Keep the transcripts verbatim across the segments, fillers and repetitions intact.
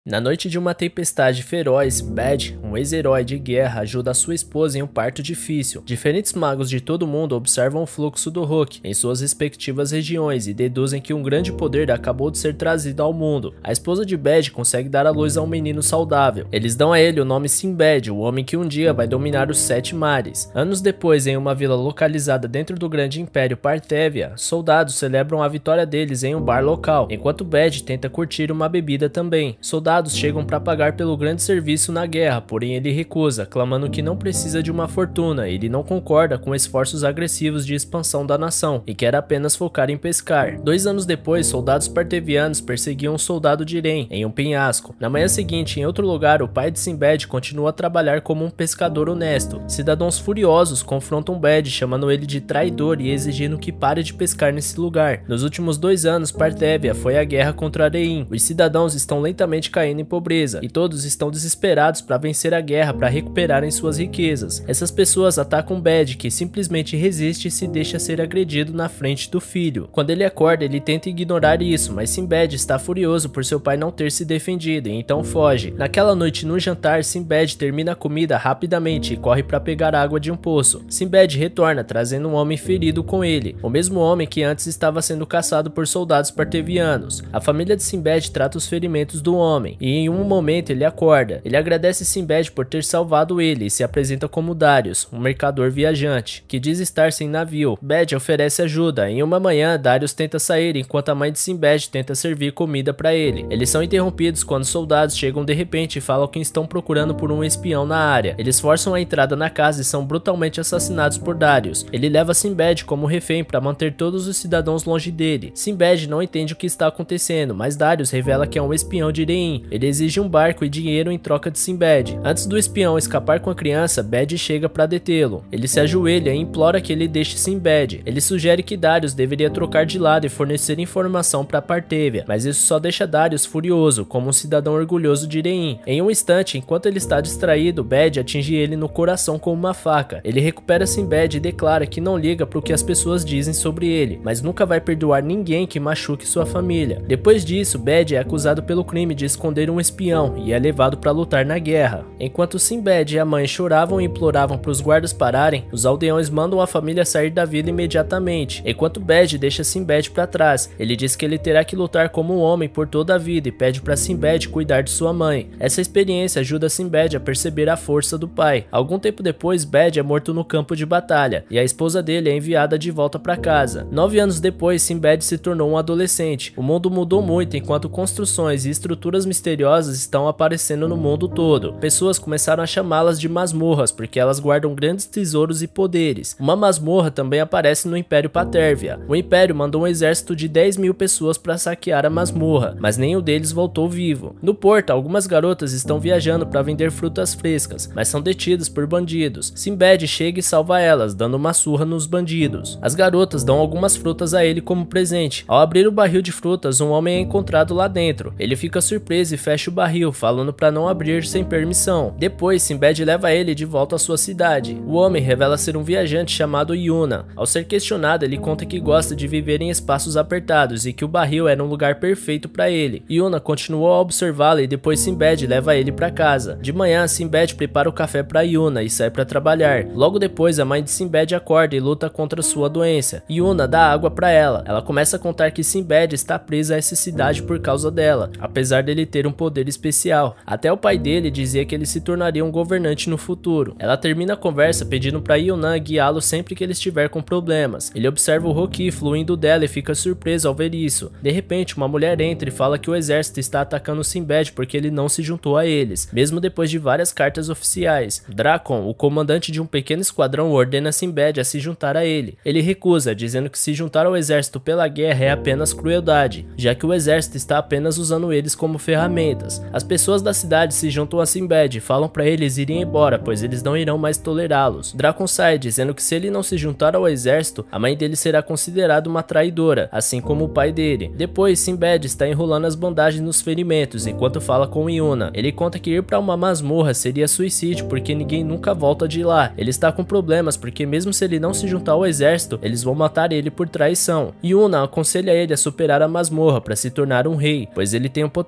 Na noite de uma tempestade feroz, Bad, um ex-herói de guerra, ajuda sua esposa em um parto difícil. Diferentes magos de todo mundo observam o fluxo do Hulk em suas respectivas regiões e deduzem que um grande poder acabou de ser trazido ao mundo. A esposa de Bad consegue dar à luz a um menino saudável. Eles dão a ele o nome Sinbad, o homem que um dia vai dominar os sete mares. Anos depois, em uma vila localizada dentro do grande império Parthevia, soldados celebram a vitória deles em um bar local, enquanto Bad tenta curtir uma bebida também. Soldados chegam para pagar pelo grande serviço na guerra, porém ele recusa, clamando que não precisa de uma fortuna. Ele não concorda com esforços agressivos de expansão da nação e quer apenas focar em pescar. Dois anos depois, soldados partevianos perseguiam um soldado de Irem em um penhasco. Na manhã seguinte, em outro lugar, o pai de Sinbad continua a trabalhar como um pescador honesto. Cidadãos furiosos confrontam Bad, chamando ele de traidor e exigindo que pare de pescar nesse lugar. Nos últimos dois anos, Parthevia foi à guerra contra Arein. Os cidadãos estão lentamente caindo em pobreza e todos estão desesperados para vencer a guerra para recuperarem suas riquezas. Essas pessoas atacam Bad, que simplesmente resiste e se deixa ser agredido na frente do filho. Quando ele acorda, ele tenta ignorar isso, mas Sinbad está furioso por seu pai não ter se defendido e então foge. Naquela noite no jantar, Sinbad termina a comida rapidamente e corre para pegar água de um poço. Sinbad retorna trazendo um homem ferido com ele, o mesmo homem que antes estava sendo caçado por soldados partevianos. A família de Sinbad trata os ferimentos do homem e em um momento ele acorda. Ele agradece Sinbad por ter salvado ele e se apresenta como Darius, um mercador viajante, que diz estar sem navio. Bad oferece ajuda. Em uma manhã, Darius tenta sair enquanto a mãe de Sinbad tenta servir comida para ele. Eles são interrompidos quando soldados chegam de repente e falam que estão procurando por um espião na área. Eles forçam a entrada na casa e são brutalmente assassinados por Darius. Ele leva Sinbad como refém para manter todos os cidadãos longe dele. Sinbad não entende o que está acontecendo, mas Darius revela que é um espião de Irem. Ele exige um barco e dinheiro em troca de Sinbad. Antes do espião escapar com a criança, Bad chega para detê-lo. Ele se ajoelha e implora que ele deixe Sinbad. Ele sugere que Darius deveria trocar de lado e fornecer informação para Parthevia, mas isso só deixa Darius furioso, como um cidadão orgulhoso de Irem. Em um instante, enquanto ele está distraído, Bad atinge ele no coração com uma faca. Ele recupera Sinbad e declara que não liga para o que as pessoas dizem sobre ele, mas nunca vai perdoar ninguém que machuque sua família. Depois disso, Bad é acusado pelo crime de esconder um espião e é levado para lutar na guerra. Enquanto Sinbad e a mãe choravam e imploravam para os guardas pararem, os aldeões mandam a família sair da vila imediatamente. Enquanto Bad deixa Sinbad para trás, ele diz que ele terá que lutar como um homem por toda a vida e pede para Sinbad cuidar de sua mãe. Essa experiência ajuda Sinbad a perceber a força do pai. Algum tempo depois, Bad é morto no campo de batalha e a esposa dele é enviada de volta para casa. Nove anos depois, Sinbad se tornou um adolescente. O mundo mudou muito enquanto construções e estruturas misteriosas estão aparecendo no mundo todo. Pessoas começaram a chamá-las de masmorras porque elas guardam grandes tesouros e poderes. Uma masmorra também aparece no Império Parthevia. O Império mandou um exército de dez mil pessoas para saquear a masmorra, mas nenhum deles voltou vivo. No porto, algumas garotas estão viajando para vender frutas frescas, mas são detidas por bandidos. Sinbad chega e salva elas, dando uma surra nos bandidos. As garotas dão algumas frutas a ele como presente. Ao abrir o barril de frutas, um homem é encontrado lá dentro. Ele fica surpreso e fecha o barril, falando para não abrir sem permissão. Depois, Sinbad leva ele de volta à sua cidade. O homem revela ser um viajante chamado Yuna. Ao ser questionado, ele conta que gosta de viver em espaços apertados e que o barril era um lugar perfeito para ele. Yuna continuou a observá-lo e depois Sinbad leva ele para casa. De manhã, Sinbad prepara o café para Yuna e sai para trabalhar. Logo depois, a mãe de Sinbad acorda e luta contra sua doença. Yuna dá água para ela. Ela começa a contar que Sinbad está presa a essa cidade por causa dela, apesar dele ter um poder especial. Até o pai dele dizia que ele se tornaria um governante no futuro. Ela termina a conversa pedindo para Yuna guiá-lo sempre que ele estiver com problemas. Ele observa o Rocky fluindo dela e fica surpreso ao ver isso. De repente, uma mulher entra e fala que o exército está atacando Sinbad porque ele não se juntou a eles, mesmo depois de várias cartas oficiais. Drakon, o comandante de um pequeno esquadrão, ordena Sinbad a se juntar a ele. Ele recusa, dizendo que se juntar ao exército pela guerra é apenas crueldade, já que o exército está apenas usando eles como ferramentas. As pessoas da cidade se juntam a Sinbad e falam para eles irem embora, pois eles não irão mais tolerá-los. Drakon sai, dizendo que se ele não se juntar ao exército, a mãe dele será considerada uma traidora, assim como o pai dele. Depois, Sinbad está enrolando as bandagens nos ferimentos enquanto fala com Yuna. Ele conta que ir para uma masmorra seria suicídio porque ninguém nunca volta de lá. Ele está com problemas porque mesmo se ele não se juntar ao exército, eles vão matar ele por traição. Yuna aconselha ele a superar a masmorra para se tornar um rei, pois ele tem o potencial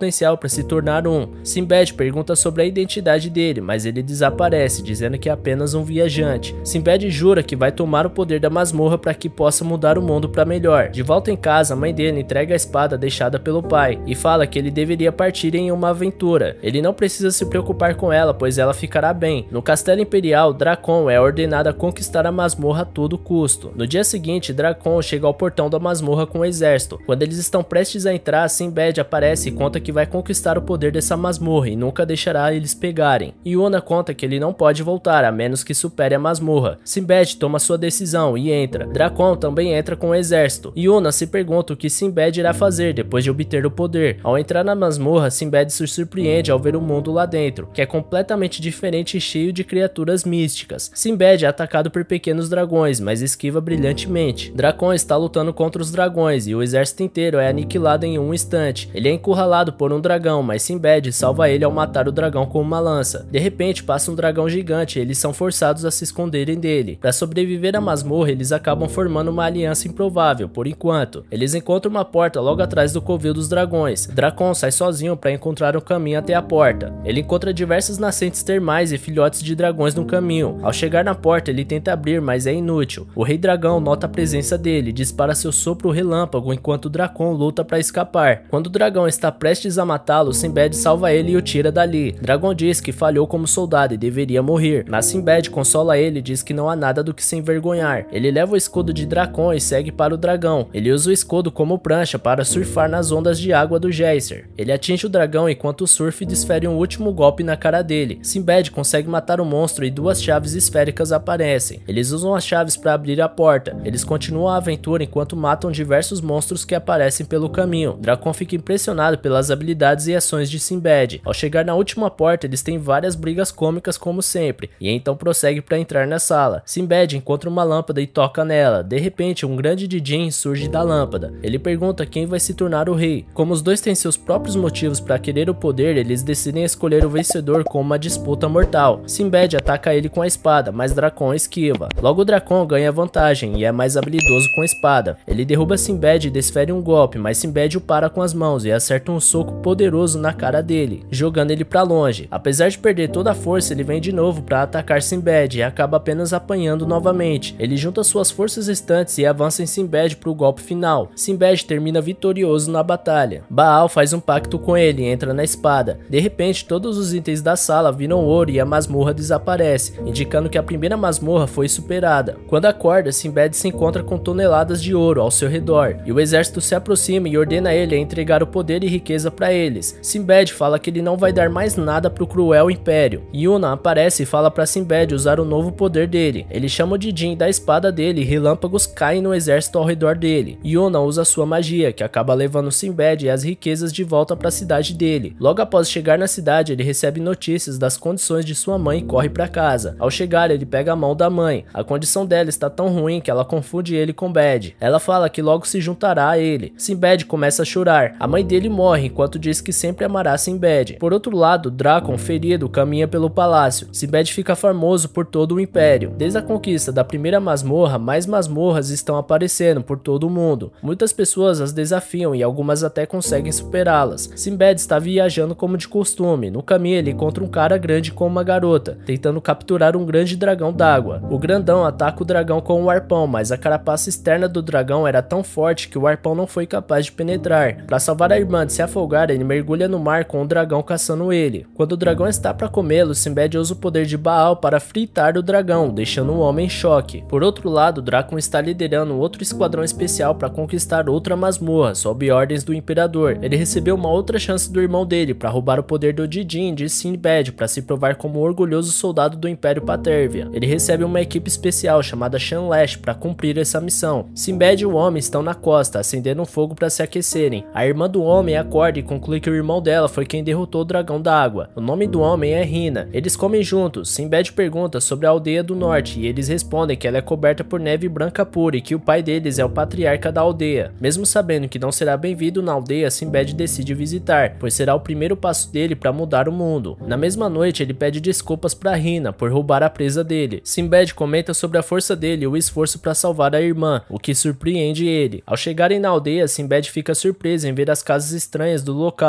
para se tornar um. Sinbad pergunta sobre a identidade dele, mas ele desaparece, dizendo que é apenas um viajante. Sinbad jura que vai tomar o poder da masmorra para que possa mudar o mundo para melhor. De volta em casa, a mãe dele entrega a espada deixada pelo pai e fala que ele deveria partir em uma aventura. Ele não precisa se preocupar com ela, pois ela ficará bem. No Castelo Imperial, Drakon é ordenado a conquistar a masmorra a todo custo. No dia seguinte, Drakon chega ao portão da masmorra com o exército. Quando eles estão prestes a entrar, Sinbad aparece e conta que vai conquistar o poder dessa masmorra e nunca deixará eles pegarem. Yuna conta que ele não pode voltar, a menos que supere a masmorra. Sinbad toma sua decisão e entra. Drakon também entra com o exército. Yuna se pergunta o que Sinbad irá fazer depois de obter o poder. Ao entrar na masmorra, Sinbad se surpreende ao ver o mundo lá dentro, que é completamente diferente e cheio de criaturas místicas. Sinbad é atacado por pequenos dragões, mas esquiva brilhantemente. Drakon está lutando contra os dragões e o exército inteiro é aniquilado em um instante. Ele é encurralado por um dragão, mas Sinbad salva ele ao matar o dragão com uma lança. De repente passa um dragão gigante e eles são forçados a se esconderem dele. Para sobreviver à masmorra, eles acabam formando uma aliança improvável, por enquanto. Eles encontram uma porta logo atrás do covil dos dragões. Drakon sai sozinho para encontrar um caminho até a porta. Ele encontra diversas nascentes termais e filhotes de dragões no caminho. Ao chegar na porta, ele tenta abrir, mas é inútil. O rei dragão nota a presença dele e dispara seu sopro relâmpago enquanto Drakon luta para escapar. Quando o dragão está prestes a matá-lo, Sinbad salva ele e o tira dali. Drakon diz que falhou como soldado e deveria morrer, mas Sinbad consola ele e diz que não há nada do que se envergonhar. Ele leva o escudo de Drakon e segue para o dragão. Ele usa o escudo como prancha para surfar nas ondas de água do Geyser. Ele atinge o dragão enquanto o surf desfere um último golpe na cara dele. Sinbad consegue matar o monstro e duas chaves esféricas aparecem. Eles usam as chaves para abrir a porta. Eles continuam a aventura enquanto matam diversos monstros que aparecem pelo caminho. Drakon fica impressionado pelas habilidades e ações de Sinbad. Ao chegar na última porta, eles têm várias brigas cômicas como sempre, e então prossegue para entrar na sala. Sinbad encontra uma lâmpada e toca nela. De repente, um grande Djinn surge da lâmpada. Ele pergunta quem vai se tornar o rei. Como os dois têm seus próprios motivos para querer o poder, eles decidem escolher o vencedor com uma disputa mortal. Sinbad ataca ele com a espada, mas Drakon esquiva. Logo Drakon ganha vantagem e é mais habilidoso com a espada. Ele derruba Sinbad e desfere um golpe, mas Sinbad o para com as mãos e acerta um soco poderoso na cara dele, jogando ele para longe. Apesar de perder toda a força, ele vem de novo para atacar Sinbad e acaba apenas apanhando novamente. Ele junta suas forças restantes e avança em Sinbad para o golpe final. Sinbad termina vitorioso na batalha. Baal faz um pacto com ele e entra na espada. De repente, todos os itens da sala viram ouro e a masmorra desaparece, indicando que a primeira masmorra foi superada. Quando acorda, Sinbad se encontra com toneladas de ouro ao seu redor, e o exército se aproxima e ordena ele a entregar o poder e riqueza para eles. Sinbad fala que ele não vai dar mais nada pro cruel império. Yuna aparece e fala para Sinbad usar o novo poder dele. Ele chama o Djinn da espada dele e relâmpagos caem no exército ao redor dele. Yuna usa sua magia, que acaba levando Sinbad e as riquezas de volta para a cidade dele. Logo após chegar na cidade, ele recebe notícias das condições de sua mãe e corre para casa. Ao chegar, ele pega a mão da mãe. A condição dela está tão ruim que ela confunde ele com Bad. Ela fala que logo se juntará a ele. Sinbad começa a chorar. A mãe dele morre enquanto diz que sempre amará Sinbad. Por outro lado, Drakon, ferido, caminha pelo palácio. Sinbad fica famoso por todo o império. Desde a conquista da primeira masmorra, mais masmorras estão aparecendo por todo o mundo. Muitas pessoas as desafiam e algumas até conseguem superá-las. Sinbad está viajando como de costume. No caminho ele encontra um cara grande com uma garota, tentando capturar um grande dragão d'água. O grandão ataca o dragão com um arpão, mas a carapaça externa do dragão era tão forte que o arpão não foi capaz de penetrar. Para salvar a irmã de se afogar, ele mergulha no mar com o dragão caçando ele. Quando o dragão está para comê-lo, Sinbad usa o poder de Baal para fritar o dragão, deixando o homem em choque. Por outro lado, Drakon está liderando outro esquadrão especial para conquistar outra masmorra, sob ordens do imperador. Ele recebeu uma outra chance do irmão dele para roubar o poder do Djinn de Sinbad para se provar como um orgulhoso soldado do Império Patérvia. Ele recebe uma equipe especial chamada Shanlash para cumprir essa missão. Sinbad e o homem estão na costa, acendendo um fogo para se aquecerem. A irmã do homem acorda e conclui que o irmão dela foi quem derrotou o dragão da água. O nome do homem é Rina. Eles comem juntos. Sinbad pergunta sobre a aldeia do norte e eles respondem que ela é coberta por neve branca pura e que o pai deles é o patriarca da aldeia. Mesmo sabendo que não será bem-vindo na aldeia, Sinbad decide visitar, pois será o primeiro passo dele para mudar o mundo. Na mesma noite, ele pede desculpas para Rina por roubar a presa dele. Sinbad comenta sobre a força dele e o esforço para salvar a irmã, o que surpreende ele. Ao chegarem na aldeia, Sinbad fica surpreso em ver as casas estranhas do local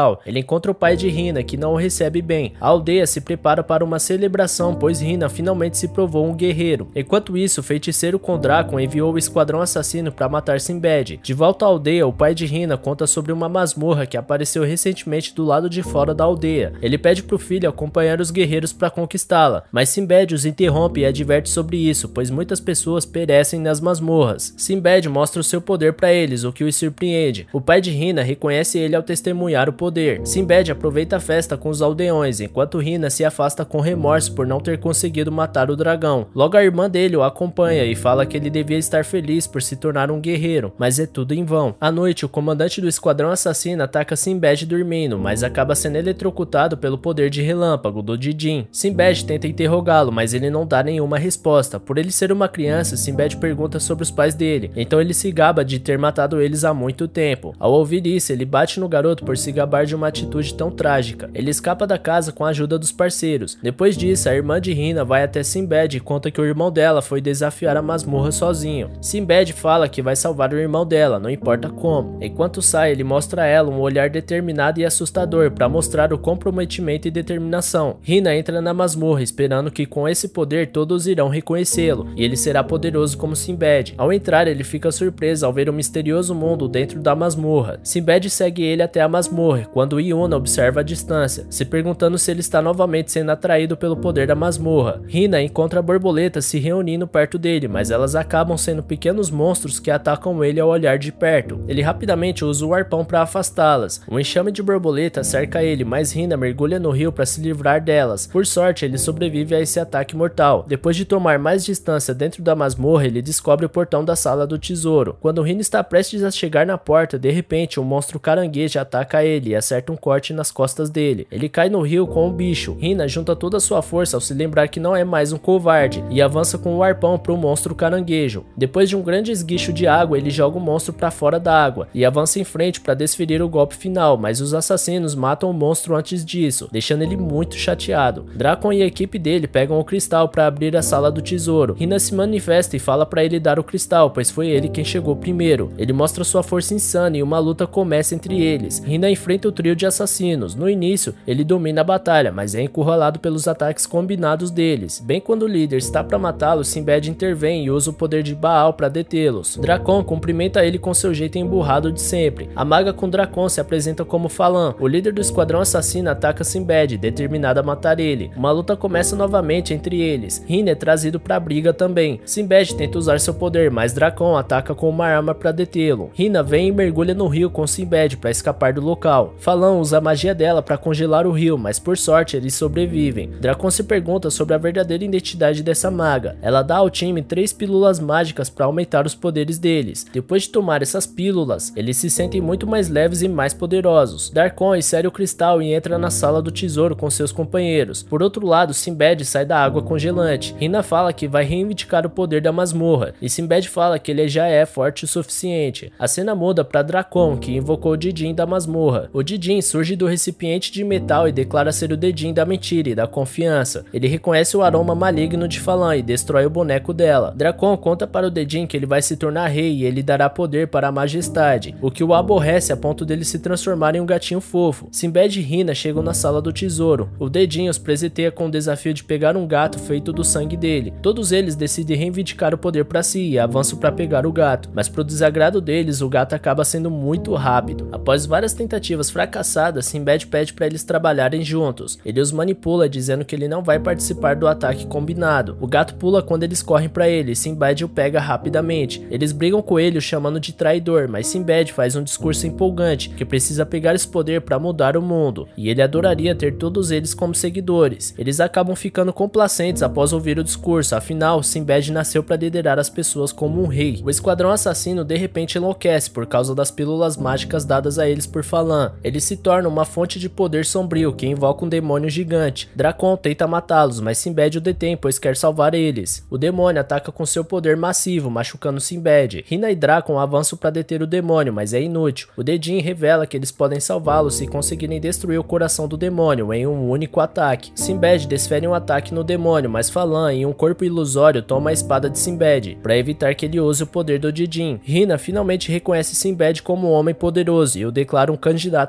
local. Ele encontra o pai de Hina, que não o recebe bem. A aldeia se prepara para uma celebração, pois Hina finalmente se provou um guerreiro. Enquanto isso, o feiticeiro com Drakon enviou o esquadrão assassino para matar Sinbad. De volta à aldeia, o pai de Hina conta sobre uma masmorra que apareceu recentemente do lado de fora da aldeia. Ele pede para o filho acompanhar os guerreiros para conquistá-la, mas Sinbad os interrompe e adverte sobre isso, pois muitas pessoas perecem nas masmorras. Sinbad mostra o seu poder para eles, o que os surpreende. O pai de Hina reconhece ele ao testemunhar o poder. Sinbad aproveita a festa com os aldeões, enquanto Hina se afasta com remorso por não ter conseguido matar o dragão. Logo a irmã dele o acompanha e fala que ele devia estar feliz por se tornar um guerreiro, mas é tudo em vão. À noite, o comandante do esquadrão assassino ataca Sinbad dormindo, mas acaba sendo eletrocutado pelo poder de relâmpago do Didin. Sinbad tenta interrogá-lo, mas ele não dá nenhuma resposta. Por ele ser uma criança, Sinbad pergunta sobre os pais dele, então ele se gaba de ter matado eles há muito tempo. Ao ouvir isso, ele bate no garoto por se gabar de uma atitude tão trágica. Ele escapa da casa com a ajuda dos parceiros. Depois disso, a irmã de Hina vai até Sinbad e conta que o irmão dela foi desafiar a masmorra sozinho. Sinbad fala que vai salvar o irmão dela, não importa como. Enquanto sai, ele mostra a ela um olhar determinado e assustador para mostrar o comprometimento e determinação. Hina entra na masmorra esperando que com esse poder todos irão reconhecê-lo e ele será poderoso como Sinbad. Ao entrar, ele fica surpreso ao ver um misterioso mundo dentro da masmorra. Sinbad segue ele até a masmorra, quando Yuna observa a distância, se perguntando se ele está novamente sendo atraído pelo poder da masmorra. Hina encontra borboletas se reunindo perto dele, mas elas acabam sendo pequenos monstros que atacam ele ao olhar de perto. Ele rapidamente usa o arpão para afastá-las. Um enxame de borboletas cerca ele, mas Hina mergulha no rio para se livrar delas. Por sorte, ele sobrevive a esse ataque mortal. Depois de tomar mais distância dentro da masmorra, ele descobre o portão da sala do tesouro. Quando Hina está prestes a chegar na porta, de repente um monstro caranguejo ataca ele e acerta um corte nas costas dele. Ele cai no rio com o bicho. Hina junta toda a sua força ao se lembrar que não é mais um covarde e avança com o arpão para o monstro caranguejo. Depois de um grande esguicho de água, ele joga o monstro para fora da água e avança em frente para desferir o golpe final, mas os assassinos matam o monstro antes disso, deixando ele muito chateado. Drakon e a equipe dele pegam o cristal para abrir a sala do tesouro. Hina se manifesta e fala para ele dar o cristal, pois foi ele quem chegou primeiro. Ele mostra sua força insana e uma luta começa entre eles. Hina enfrenta o trio de assassinos. No início, ele domina a batalha, mas é encurralado pelos ataques combinados deles. Bem quando o líder está para matá-lo, Sinbad intervém e usa o poder de Baal para detê-los. Drakon cumprimenta ele com seu jeito emburrado de sempre. A maga com Drakon se apresenta como Falan. O líder do esquadrão assassino ataca Sinbad, determinado a matar ele. Uma luta começa novamente entre eles. Hina é trazido para a briga também. Sinbad tenta usar seu poder, mas Drakon ataca com uma arma para detê-lo. Hina vem e mergulha no rio com Sinbad para escapar do local. Falan usa a magia dela para congelar o rio, mas por sorte eles sobrevivem. Drakon se pergunta sobre a verdadeira identidade dessa maga. Ela dá ao time três pílulas mágicas para aumentar os poderes deles. Depois de tomar essas pílulas, eles se sentem muito mais leves e mais poderosos. Drakon insere o cristal e entra na sala do tesouro com seus companheiros. Por outro lado, Sinbad sai da água congelante. Hina fala que vai reivindicar o poder da masmorra, e Sinbad fala que ele já é forte o suficiente. A cena muda para Drakon, que invocou o Didin da masmorra. O Didin surge do recipiente de metal e declara ser o Didin da mentira e da confiança. Ele reconhece o aroma maligno de Falan e destrói o boneco dela. Drakon conta para o Didin que ele vai se tornar rei e ele dará poder para a majestade, o que o aborrece a ponto dele se transformar em um gatinho fofo. Sinbad e Hina chegam na sala do tesouro. O Didin os presenteia com o desafio de pegar um gato feito do sangue dele. Todos eles decidem reivindicar o poder para si e avançam para pegar o gato, mas pro desagrado deles, o gato acaba sendo muito rápido. Após várias tentativas fracassadas, Sinbad pede para eles trabalharem juntos. Ele os manipula dizendo que ele não vai participar do ataque combinado. O gato pula quando eles correm para ele e Sinbad o pega rapidamente. Eles brigam com ele o chamando de traidor, mas Sinbad faz um discurso empolgante que precisa pegar esse poder para mudar o mundo, e ele adoraria ter todos eles como seguidores. Eles acabam ficando complacentes após ouvir o discurso, afinal, Sinbad nasceu para liderar as pessoas como um rei. O esquadrão assassino de repente enlouquece por causa das pílulas mágicas dadas a eles por Falan. Eles se tornam uma fonte de poder sombrio que invoca um demônio gigante. Drakon tenta matá-los, mas Sinbad o detém pois quer salvar eles. O demônio ataca com seu poder massivo, machucando Sinbad. Hina e Drakon avançam para deter o demônio, mas é inútil. O Didin revela que eles podem salvá-lo se conseguirem destruir o coração do demônio em um único ataque. Sinbad desfere um ataque no demônio, mas Falan, em um corpo ilusório, toma a espada de Sinbad, para evitar que ele use o poder do Didin. Hina finalmente reconhece Sinbad como um homem poderoso e o declara um candidato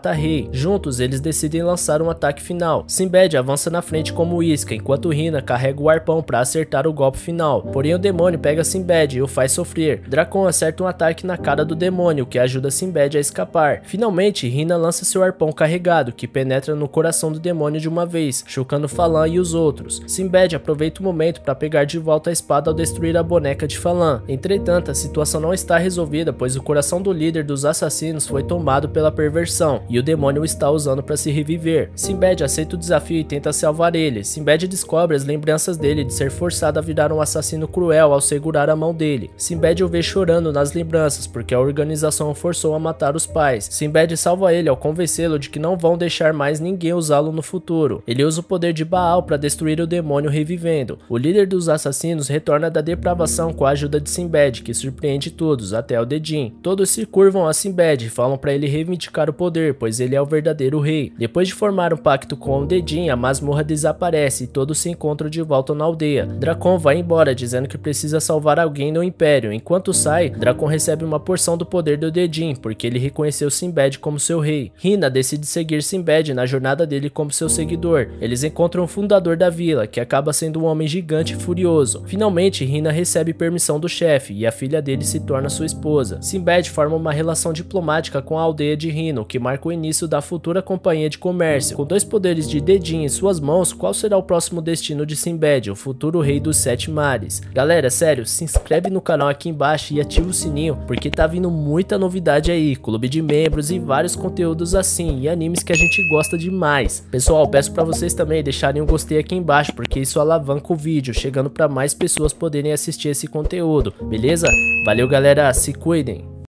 mata-rei. Juntos, eles decidem lançar um ataque final. Sinbad avança na frente como isca, enquanto Hina carrega o arpão para acertar o golpe final. Porém, o demônio pega Sinbad e o faz sofrer. Dracon acerta um ataque na cara do demônio, o que ajuda Sinbad a escapar. Finalmente, Hina lança seu arpão carregado, que penetra no coração do demônio de uma vez, chocando Falan e os outros. Sinbad aproveita o momento para pegar de volta a espada ao destruir a boneca de Falan. Entretanto, a situação não está resolvida, pois o coração do líder dos assassinos foi tomado pela perversão, e o demônio o está usando para se reviver. Sinbad aceita o desafio e tenta salvar ele. Sinbad descobre as lembranças dele de ser forçado a virar um assassino cruel ao segurar a mão dele. Sinbad o vê chorando nas lembranças, porque a organização o forçou a matar os pais. Sinbad salva ele ao convencê-lo de que não vão deixar mais ninguém usá-lo no futuro. Ele usa o poder de Baal para destruir o demônio revivendo. O líder dos assassinos retorna da depravação com a ajuda de Sinbad, que surpreende todos, até o Dedin. Todos se curvam a Sinbad e falam para ele reivindicar o poder, pois ele é o verdadeiro rei. Depois de formar um pacto com o Dedin, a masmorra desaparece e todos se encontram de volta na aldeia. Dracon vai embora, dizendo que precisa salvar alguém no Império. Enquanto sai, Dracon recebe uma porção do poder do Dedin, porque ele reconheceu Sinbad como seu rei. Hina decide seguir Sinbad na jornada dele como seu seguidor. Eles encontram o fundador da vila, que acaba sendo um homem gigante e furioso. Finalmente, Hina recebe permissão do chefe e a filha dele se torna sua esposa. Sinbad forma uma relação diplomática com a aldeia de Hino, que marca o início da futura companhia de comércio. Com dois poderes de Dedin em suas mãos, qual será o próximo destino de Sinbad, o futuro rei dos sete mares? Galera, sério, se inscreve no canal aqui embaixo e ativa o sininho, porque tá vindo muita novidade aí, clube de membros e vários conteúdos assim, e animes que a gente gosta demais. Pessoal, peço pra vocês também deixarem um gostei aqui embaixo, porque isso alavanca o vídeo, chegando pra mais pessoas poderem assistir esse conteúdo, beleza? Valeu galera, se cuidem!